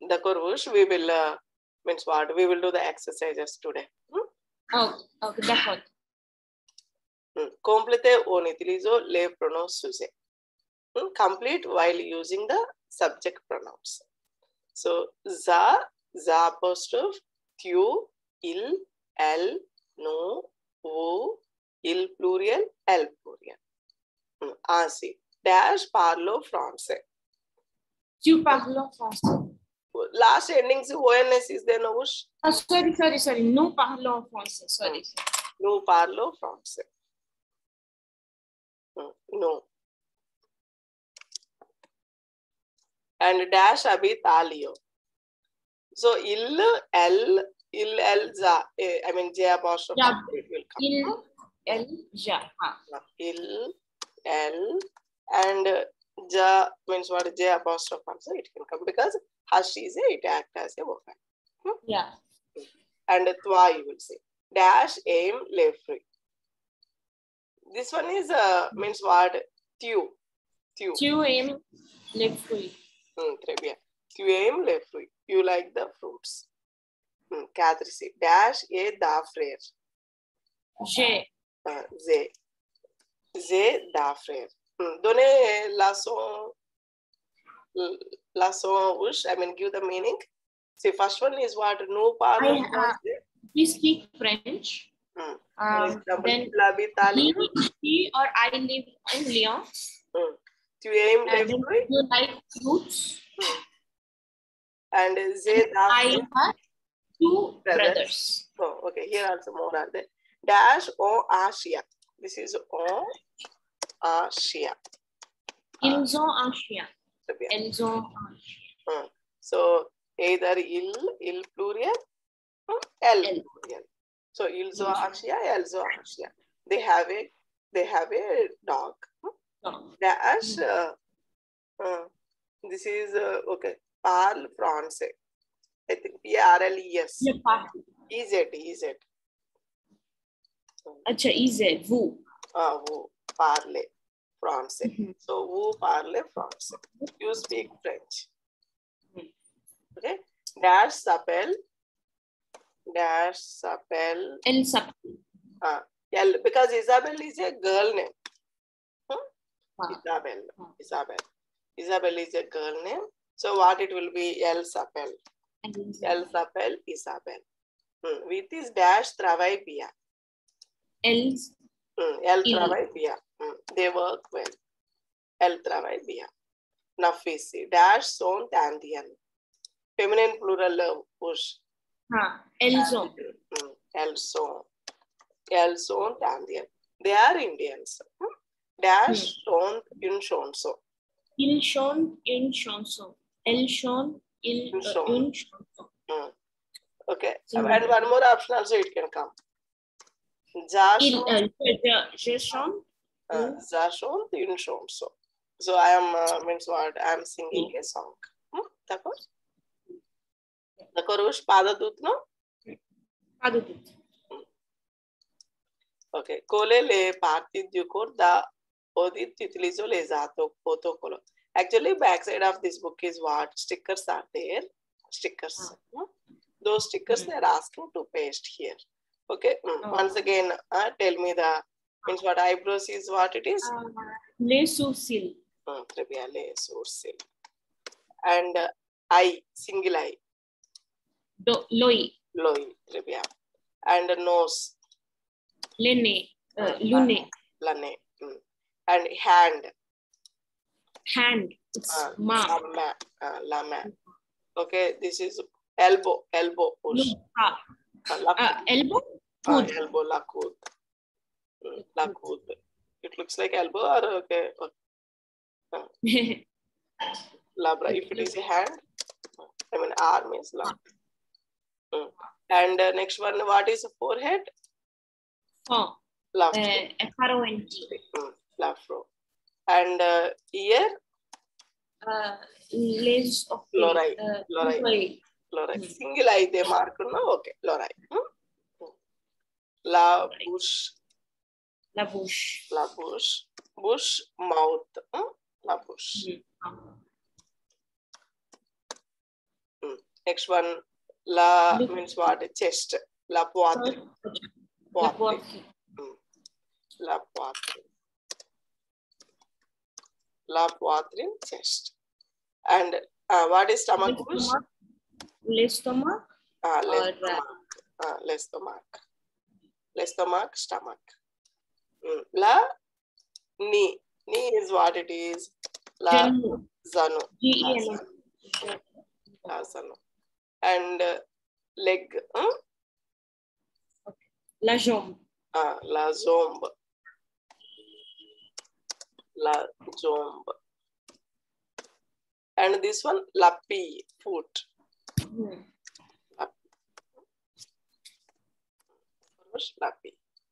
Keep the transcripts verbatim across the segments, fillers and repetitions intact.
the Kurvush, we will, uh, means what? We will do the exercises today. Hmm? Oh, okay, d'accord. Hmm. Complete on utilizo les pronoms sujets. Hmm? Complete while using the subject pronouns. So, za, za apostrophe, tu, il, elle, nous, vous, il pluriel, elle pluriel. Hmm. Ainsi, dash parlo français. Tu parles français. Last ending se O N S is there, Novush? Oh, sorry, sorry, sorry. Nous parlons français. Sorry. Hmm. Nous parlo français. Hmm. No. And dash abhi talio. So il, el, il, el, za. I mean J apostrophe. Ja. It will come. Il, elle, ja. Il, el, and ja means what? J apostrophe also it can come because hash is a, it acts as a verb. Hmm? Yeah. And twa you will say. Dash, aim, lay free. This one is uh, means what? Tu. Tu. Tu aimes les fruits. Hmm, très bien. Tu aimes les fruits. You like the fruits. Hmm, quatre ici. Dash et da frère. J'ai. Uh, zé. Zé da frère. Hmm. Donnez la son. La son ush. I mean, give the meaning. See, first one is what? Nous parlons français. We speak French. Hmm. Um, then he, she or I live in Lyon. Hmm. Tu aimes les fruits? You like fruits. Hmm. And zé da I frère. have two brothers. brothers. Oh, okay. Here also more are there. Dash o Asia. This is o Asia. Ils ont un chien. Elles ont un chien. Hmm. So either il, il plurial, hmm, el plurial. So ils ont un chien, elles ont un chien. They have a, they have a dog. Hmm? No. Dash. Uh, uh, this is uh, okay. Parle français. I think P R L E S. E Z, E Z. Acha, easy. Vous. Ah, vous parlez français. Mm-hmm. So, vous parlez français. You speak French. Okay. Dash s'appelle. Dash s'appelle. Elle s'appelle. Ah, yeah, because Isabel is a girl name. Hmm? Ah. Isabel. Ah. Isabel. Isabel is a girl name. So, what it will be? Elle s'appelle. Elle s'appelle Isabel. Hmm. With this dash travaille bien. Elle. Hmm. Elle travaille bien. Hmm. They work well. Elle travaille bien. Nafisi. Dash son tandian. Feminine plural push. Ah. Elles ont. Hmm. Elles sont. Elles sont tandian. They are Indians. Hmm. Dash hmm. sont une chanson. Ils chantent une chanson. Elles chantent une chanson. Hmm. Okay. So, and one more option also it can come. Ja chante. Je chante. Ja chante une chanson. So I am uh, means what? I am singing a song. Hmm? D'accord? D'accord, Ush? Padadut, no? Padadut. Okay. Cole le parti du cours da odit utilizo l'esato protocolo. Actually, backside of this book is what? Stickers are there. Stickers. Hmm? Those stickers mm. they are asking to paste here. Okay. Mm. Oh. Once again, uh, tell me the means what eyebrows is what it is? Uh, les sourcils. Mm, très bien, les sourcils. And uh, eye, single eye. Do, l'œil. L'œil, très bien. And uh, nose. Le nez. Uh, le nez. La nez. Mm. And hand. Hand. It's uh, ma. La main. Uh, la main. Okay, this is elbow. Elbow push. No. Ah. Uh, uh, elbow? Uh, elbow, la coude. Mm, la coude. It looks like elbow or okay. okay. Uh, labra. If it is a hand, I mean arm is la. Mm. And uh, next one, what is forehead? Oh. La fro. Uh, mm, la fro. And uh, ear? Uh, les of Lorai. Uh, Lorai. Lorai. Mm. Single eye they mark, no? Okay. Lorai. Hmm? La bouche. La bouche. La bouche. Bouche, mouth. Hmm? La bouche. Mm. Hmm. Next one, la means what? Chest. La poitri. La Poitri. poitri. Mm. La poitri. La poitrine, chest. And uh, what is stomach? Le stomach. Ah, le Or, stomach. Ah, le stomach. Le stomach, stomach. Mm. La knee. Knee is what it is. La Zanu. zanu. G La E N zanu. La zanu. And uh, leg. Hmm? La jambe. Ah, la zombe. La zombe. And this one, la pie, foot. Hmm. La pie.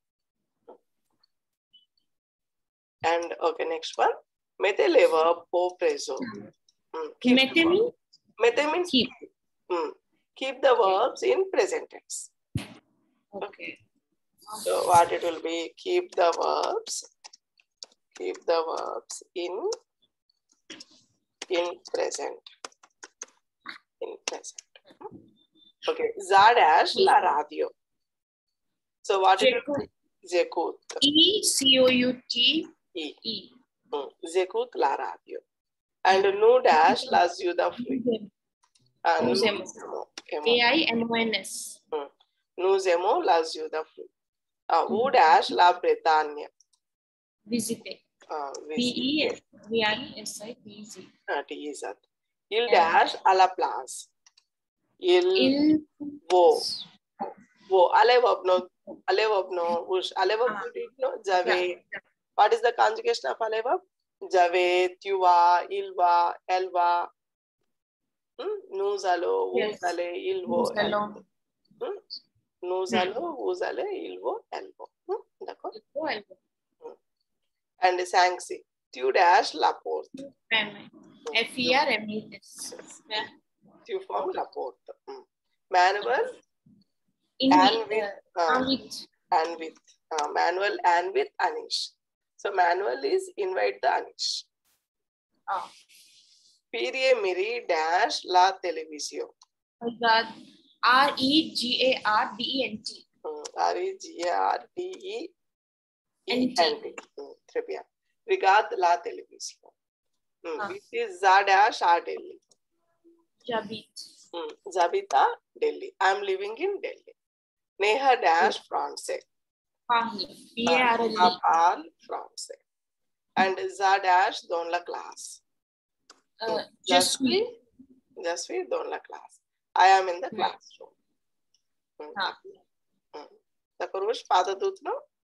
And okay, next one. Mete lever po preso. Mm. Keep Mete the verb. means Mete means keep. Mm. Keep the verbs in present tense. Okay. So what it will be? Keep the verbs. Keep the verbs in in present. In present. Okay. Za dash la radio. So what it will be? Zekut. E C O U T E. E. Mm. Zekut la radio. And nu dash la ziuda fui. Uh, Nu nu zemo. zemo. Emo. A I M O N S. Mm. Nu zemo la ziuda fui. Uh, u dash la Bretagna. Visite. Uh, V E V I S I T Z. Uh, T is that. Il dash alla place. Il, Il wo. Wo. Ale verb no. Ale verb no. Ush. Ale verb no. Jave. What is the conjugation of ale verb? Jave, tuva, ilva, elva. Hmm? Nuzalo, Yes. uzale, ilvo, Nuzalo. elvo. Hmm? Nuzalo, uzale, ilvo, elvo. Hmm? D'accord? Hmm. And Sangsi. Tu dash la porte. F E R M E S. Tu form la porte. Hmm. Manuel In and with, uh, uh, with. and with uh, Manuel and with Anish. So Manuel is invite the Anish. Oh. Pirie miri dash la televisio. R E G A R D E N T. R E G A R D E N T. Très bien. Regarde la televisio. Ah. Which is Za dash R Delhi. Jabit. Hmm. Zabita, Delhi. I am living in Delhi. Neha dash français. P A R L E. Parle français. And Za dash dans la classe. Uh, just me. Just me dans la classe. I am in the Hmm. classroom. Ah. Hmm. The Kurush Padadut, no?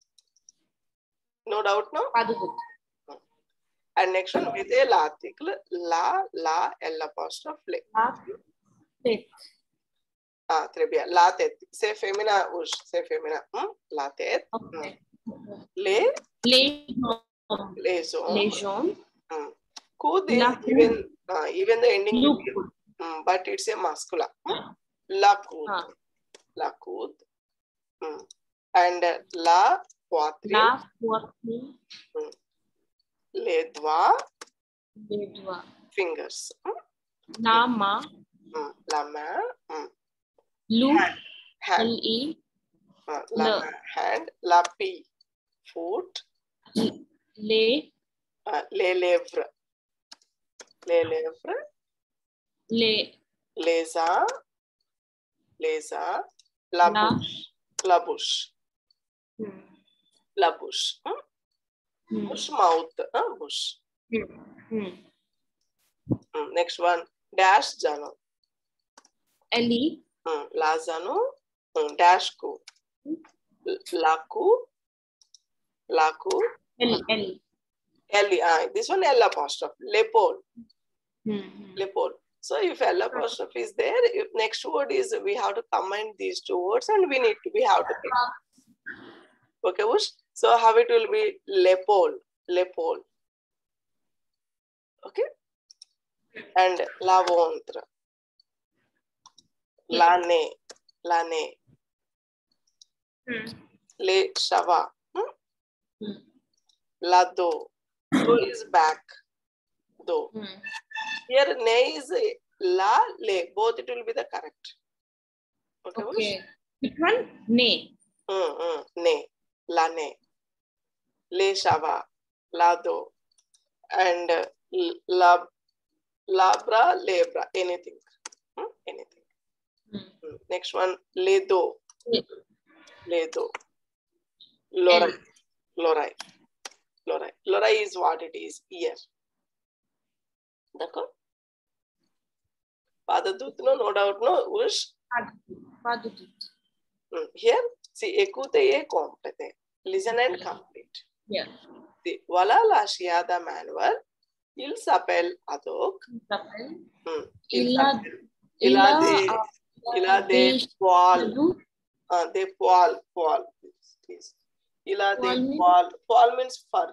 No doubt, no? Padadut. And next one, with a la article, la, la, L apostrophe, le. La tet. Ah, très bien. La tête. C'est féminin, ush. C'est féminin. Hmm? La tête. Okay. Hmm. Les. Les Les jaunes. Les jaunes. Hmm. Coud is La even, uh, even the ending will be, Look. hmm, but it's a masculine. Hmm? La coud. Ah. La coud. Hmm. And uh, la poitrine. La poitrine. Hmm. Les doigts. Les doigts. Fingers. Hmm? La main. Hmm. La main. Hmm. Loup. Hand. L E. Uh, la Le. main. Hand. La pie. Foot. Les. Uh, les lèvres. Les lèvres. Les. Les uns. Les uns. La, La. bouche. La bouche. Hmm. La bouche. Hmm? Hmm. Bush mouth. Huh? Bush. Hmm. Hmm. Hmm. Next one. Dash jano. L E. Hmm. La jano. Hmm. Dash ku. Laku. Laku. L L. L. Uh, this one L apostrophe. Leopold. Hmm. Leopold. So if L apostrophe is there, if next word is, we have to combine these two words and we need to be how to take. Okay, Bush? So how it will be Leopold. Leopold. Okay? And la ventre. L'année. L'année. Hmm. Le chava. Hmm? Hmm. La do. Do is back. Do. Hmm. Here ne is la, le. Both it will be the correct. Okay. Okay. Which one? Ne. Mm, mm, ne. La ne. Le shava. La do. And uh, la, labra, lebra. Anything. Hmm? Anything. Hmm. Hmm. Next one. Le do. Le. Le do. Lorai. L. Lorai. Lorai. Lorai is what it is. Ear. D'accord? Padadut, no, no doubt, no. Ush. Padadut. Hmm. Here, see, ekute ye complete. Listen and complete. Yeah. See, Voila la shiada Manuel. Il s'appelle Adok. S'appelle. Hmm. Il Il a. s'appelle. Il a des. Il a des poils. Uh, des poils. Poils. Please. Il a des poils. Poil means fur.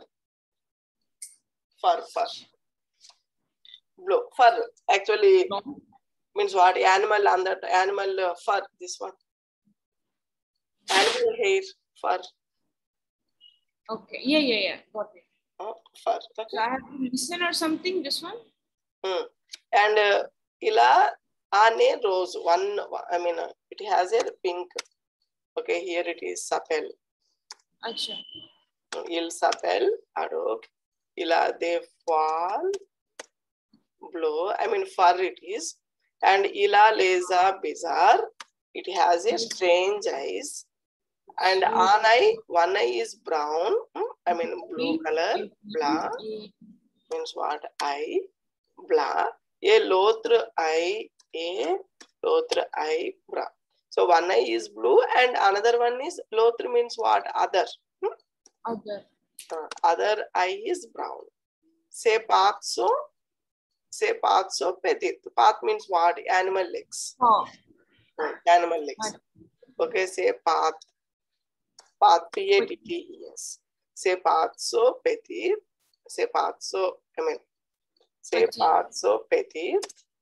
Fur, fur. Blue. Fur. Actually, no. Means what? Animal on that animal uh, fur. This one. Animal hair. Fur. Okay. Yeah, yeah, yeah. Got it. Uh, fur. Okay. So I have to listen or something. This one. Hmm. And uh, ila ane rose. One. I mean, uh, it has a pink. Okay. Here it is. Sapel. Acha. Il s'appelle Adok. Il a des poils blue. I mean, fur it is. And il a les a bizarre. It has a strange eyes. And an eye, one eye is brown. I mean, blue color. Blah. Means what? Eye. Blah. A l'autre eye. A l'autre eye. Brown. So one eye is blue and another one is l'autre means what? Other. Other. Uh, other eye is brown. Say patso. Say patso petit. Path means what? Animal legs. Oh. Uh, animal legs. Okay, say path. Path P A T T E S. Say patso petit. Say patso. I mean, say patso petit.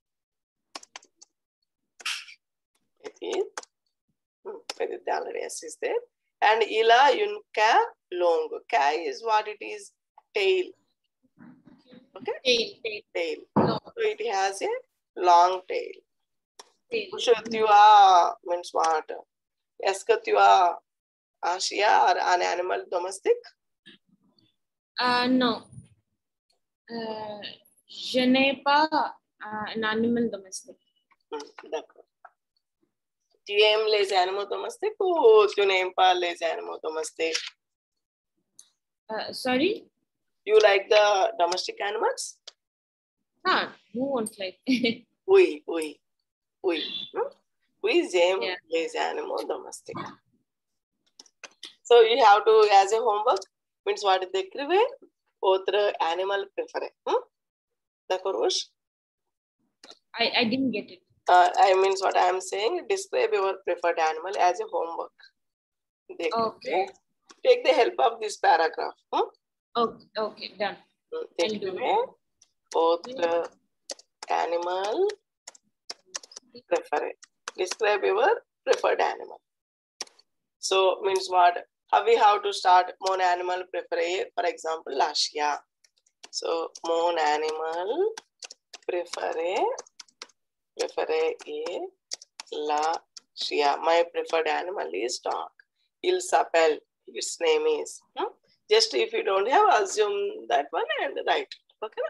Petit. Hmm, petit already is there. And ila yunka long. Ka is what it is? Tail. Okay? Tail. Tail. Tail. No. So it has a long tail. Tail. Pushatyua means what? Eskatyua Asia or an animal domestic? Uh, no. Uh, je n'ai pas uh, an animal domestic. Hmm, d'accord. Tu aimes les animaux domestiques ou tu n'aimes pas les animaux domestiques? Uh, sorry? You like the domestic animals? Ah, who won't like? Oui, oui, oui. Hmm? We aime Yeah. les animaux domestiques. So you have to, as a homework, means what is the écrivez? Autre animal préféré. Hmm? D'accord, Ush? I, I didn't get it. Uh, I means what I am saying, describe your preferred animal as a homework. Okay. Take the help of this paragraph. Hmm? Okay, okay, done. I'll do it. Autre animal preferred. Describe your preferred animal. So means what? How we have to start mon animal préféré, for example, Lashia. So mon animal préféré préféré est la chia. My preferred animal is dog. Il s'appelle. Its name is. Hmm? Just if you don't have, assume that one and write it. Okay.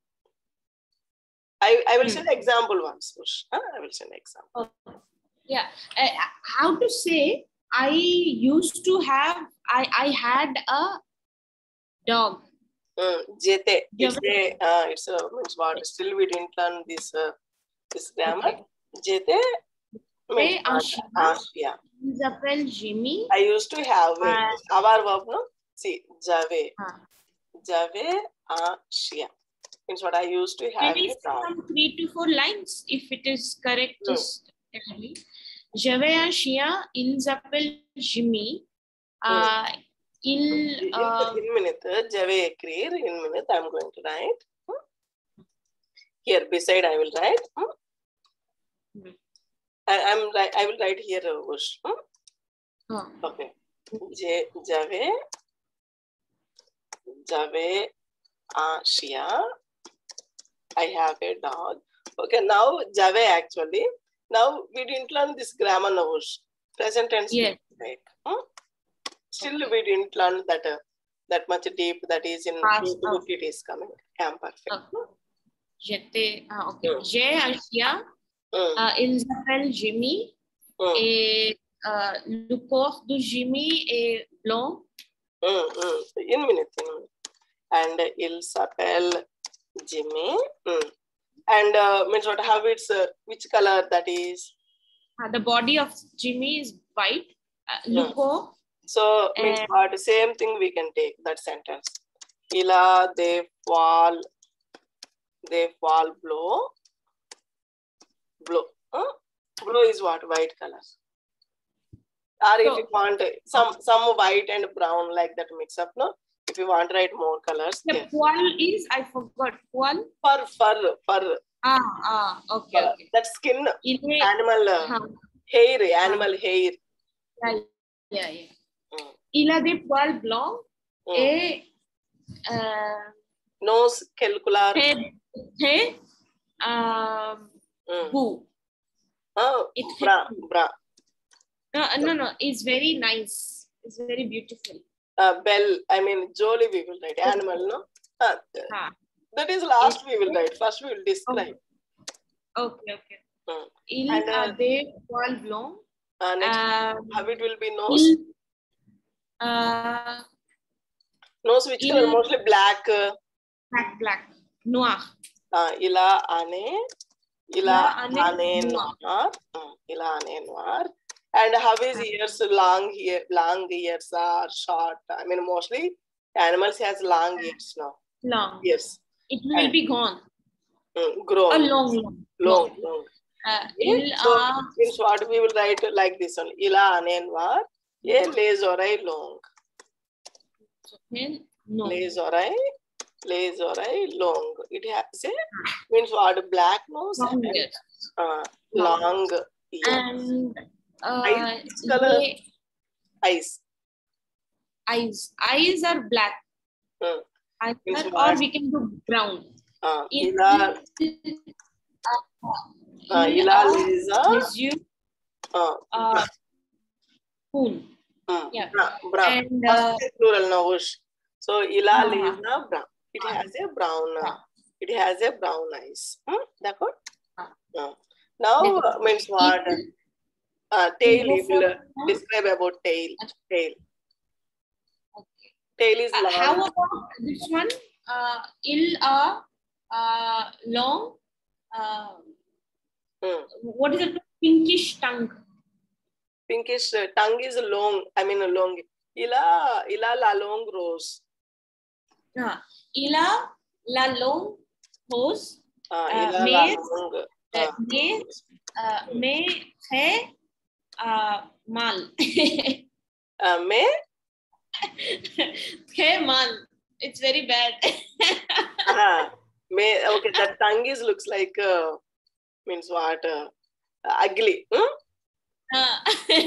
I, I will hmm. send example once. Huh? I will send example. Oh, yeah. Uh, how to say? I used to have. I I had a dog. Mm, jete. It's a. Uh, it's a means what? Still we didn't learn this. Uh, this grammar. Okay. Jete. Means Asia. Isabel Jimmy. I used to have it. Uh, Our verb no. See, Jave. Huh. Jave Asia. Means what I used to have. Can you some three to four lines? If it is correct, mm. just tell me. Jave Asia. Il s'appelle Jimmy. Uh, mm. Il. Uh, in minute. Jave écrire. In minute. I am going to write. Hmm? Here beside I will write. Hmm? Mm. I am like I will write here. Ush. Hmm? Oh. Okay. J Jave. Jave Asia. I have a dog. Okay, now jave actually. Now we didn't learn this grammar now. Present tense. Yes. Like, hmm? Still we didn't learn that uh, that much deep that is in Past, book okay. it is coming. Yeah, perfect. Okay. J'étais, ah, ok. Mm. J'ai un chien. Mm. Uh, il s'appelle Jimmy. Mm. Et uh, le corps de Jimmy est blanc. Mm. Mm. In minute, in minute. And uh, il s'appelle Jimmy. Mm. And uh, means what? How it's uh, which color that is? Uh, the body of Jimmy is white. Uh, Mm. le corps. So means And- what? Same thing we can take that sentence. Ila they fall, they fall blow, blow. Huh? Blow is what? White color. Or if So- you want uh, some some white and brown like that mix up, no? If you want to write more colors, The yes. poil is, I forgot, poil. Fur, fur, fur. Ah, ah, okay, Uh, okay. that skin, Il est, animal uh, हाँ, hair, animal hair. yeah, yeah, yeah. Mm. Il a des poils blancs Mm. et euh, Nose, calcular. très, très euh, Mm. beau. Oh, It bra, bra. No, no, no. It's very nice. It's very beautiful. Uh, bell, I mean, Jolie we will write. Animal, no? Uh, Ah, that is last It- we will write. First we will describe. okay, okay. Mm. Il And, uh, a des poils blancs. Uh, next, Um, how it will be nose? il, uh, Nose, which il- color? Mostly black. Uh, black, black, noir. uh, ila ane, ila Ila ane ane noir. noir. Mm, ila ane noir. And how is ears? Long ear, long ears are short. I mean, mostly animals has long ears now. Long. Yes. It will And- be gone. Mm, grown. A long, long. long, long. Uh, Yeah, il so a means what we will write like this one. Ila ane noir. Ye les oreilles long. no. Les oreilles, les oreilles long. It has a means what? Black nose Long and ears. uh, Long. long ears. And uh, Eyes, which color? they- Eyes. eyes. Eyes are black. Hmm. Eyes Means are, what? or we can do brown. Uh, Il- ila, uh, il ila a lisa. resume Uh, uh, spoon. hmm, yeah. bra, bra. And, First uh, is plural now. Ush. So ila Ah. lisa brown. It has a brown. Uh, it has a brown eyes. Hmm? That good? Ah. Uh, now That uh, means what? Uh, tail. Go We will uh, for- describe about tail. Tail. Okay. Tail is Uh, long. how about this one? Uh, il a uh, long. Uh, Hmm. what is it? Pinkish tongue. Pinkish uh, tongue is long. I mean long. Ila ila la long rose. Uh, il a la long hose. Uh, Uh, ila la mais- long. Uh, Uh, mais uh, mais है uh, mal. uh, may है mal. It's very bad. uh, may okay. That tongue is looks like uh, means what? Uh, ugly. Hmm? Uh,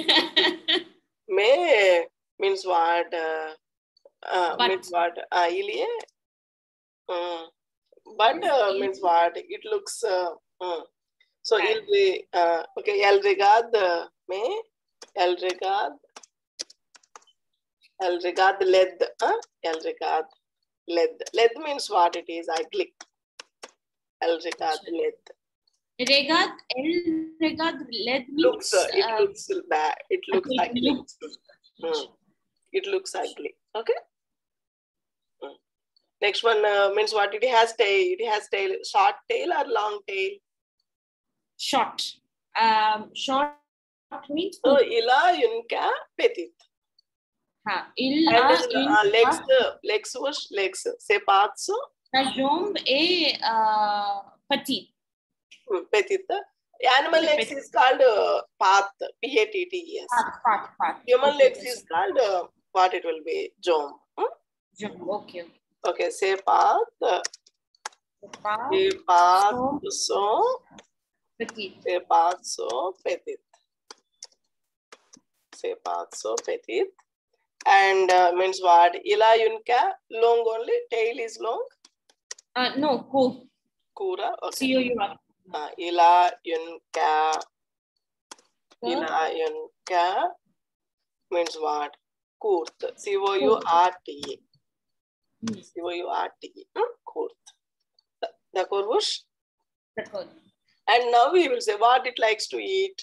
May means what? Uh, uh, But- means what? Uh, ilie. Mm. But uh, means what? It looks. Uh, mm. So Right. il re- uh, okay. El regard may el regard el regard led. Huh? El regard led. Led means what? It is ugly. El regard led. regard, el regard led means Looks. Uh, it uh, looks bad. It looks it ugly. looks- Mm. It looks ugly. Okay. Mm. Next one uh, means what? It has tail. It has tail. Short tail or long tail? short. Um, short means So ila yunka petit. हाँ, il And a then, une uh, legs. uh, Legs was legs. Say parts. la jambe est uh, petite. Hmm, petit. Animal legs is called uh, path. P A T T. Yes. Part, part, part. Human Okay, legs okay, is called uh, what? It will be jom. Hmm? jambe. Okay, okay. Okay. Say path. Part, Say path. so So. petite. Say path. So petit. Say path. So petit. And uh, means what? Ila yunka long only. Tail is long. Uh, no, ko. Kura. Okay. C O U R. Uh, ila yun ka. Ila yun ka means what? Kurt. C O U R T E. C O U R T E. Kurt. The Kurvush? And now we will say what it likes to eat.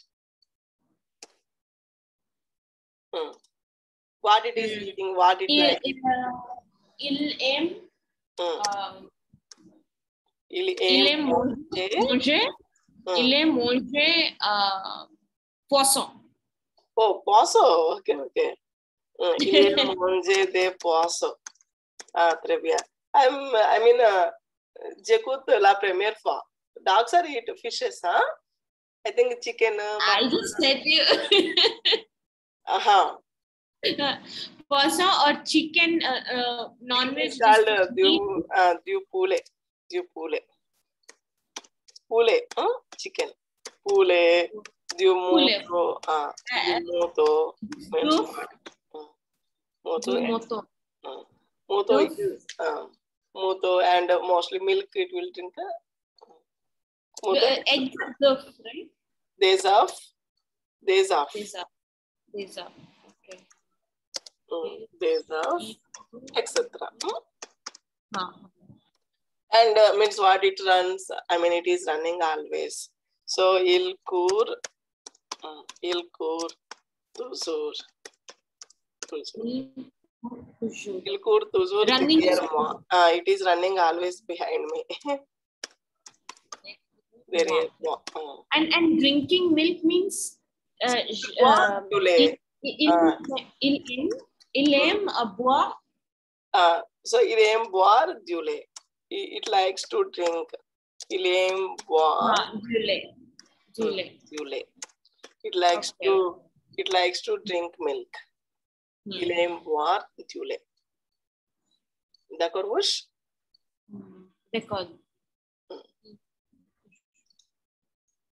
Hmm. What it is Mm. eating, what it Il, likes. il aime. Hmm. Um, Il il aime aime manger. Hmm. Il aime manger uh, poisson. Oh, poisson. Okay, okay. Hmm. Il aime manger des poissons. Ah, très bien. I'm, I mean, uh, j'écoute la première fois. Dogs are eat fishes, huh? I think chicken. Uh, I just said you. Uh-huh. Poisson or chicken, uh, uh, non-veg. It's called uh, du, uh, du poulet. Du poulet. Poulet, huh? Chicken. Poulet. Du moto. Uh, du moto. Du Moto. moto. Uh, moto is uh, moto and uh, mostly milk it will drink. Uh, moto. Uh, egg duff, right? Days off. Days off. Days off. Days off. Okay. Mm, days off, et cetera. Hmm? Huh. And uh, means what it runs. I mean, it is running always. So il court, um, il court toujours, toujours. Il court toujours derrière moi. Uh, it is running always behind me. Derrière moi. Uh. And and drinking milk means. Uh, uh, il, il, uh, il aime il aime uh, boire. Uh, so il aime boire du lait. It, it likes to drink. Il aime boire ah, du lait. Du lait. Du lait. It likes okay. to it likes to drink milk. Hmm. Il aime boire du lait. D'accord, Wush? D'accord.